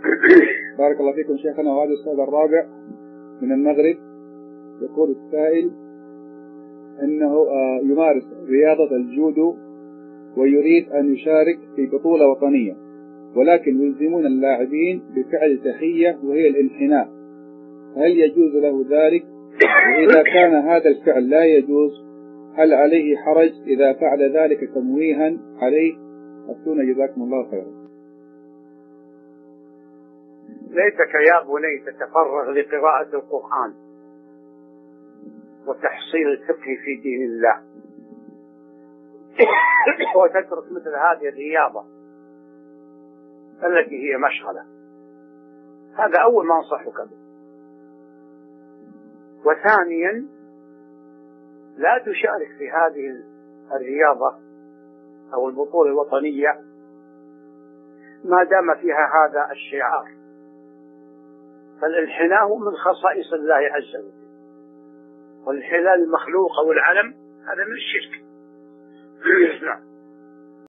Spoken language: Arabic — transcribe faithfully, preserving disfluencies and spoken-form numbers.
بارك الله فيكم شيخنا. وهذا السؤال الرابع من المغرب. يقول السائل أنه يمارس رياضة الجودو ويريد أن يشارك في بطولة وطنية، ولكن يلزمون اللاعبين بفعل تحية وهي الانحناء، هل يجوز له ذلك؟ وإذا كان هذا الفعل لا يجوز هل عليه حرج إذا فعل ذلك تمويها عليه؟ أفتونا جزاكم الله خيرا. ليتك يا بني تتفرغ لقراءة القرآن وتحصيل الفقه في دين الله وتترك مثل هذه الرياضة التي هي مشغلة. هذا أول ما أنصحك به. وثانيا لا تشارك في هذه الرياضة أو البطولة الوطنية ما دام فيها هذا الشعار، فالانحناء من خصائص الله عز وجل، والانحناء المخلوق أو العلم هذا من الشرك.